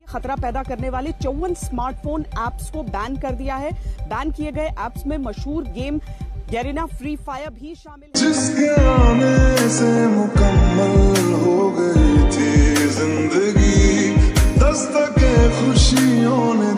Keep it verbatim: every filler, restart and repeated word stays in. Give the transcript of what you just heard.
खतरा पैदा करने वाले चौवन स्मार्टफोन ऐप्स को बैन कर दिया है। बैन किए गए ऐप्स में मशहूर गेम गैरिना फ्री फायर भी शामिल है। जिसके आने से मुकम्मल हो गई थी जिंदगी, दस्तके खुशियों ने